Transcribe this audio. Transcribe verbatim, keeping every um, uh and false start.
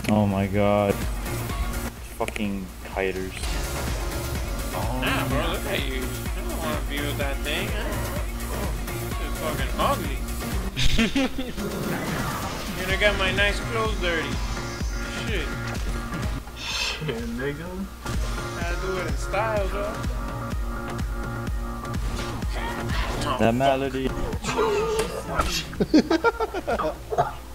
Oh my god. Fucking kiters. Oh, nah, bro, look at you. I don't want to be with that thing. It's fucking ugly. And I got my nice clothes dirty. Shit. Shit, nigga. Gotta do it in style, bro. That melody.